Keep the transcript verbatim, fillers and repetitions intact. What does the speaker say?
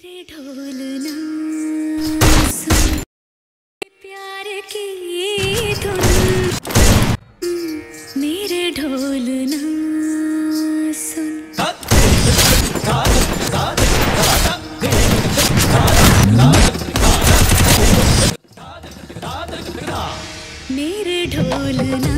मेरे ढोल ना सुन प्यार की धुन, मेरे ढोल ना सुन। मेरे ढोल ना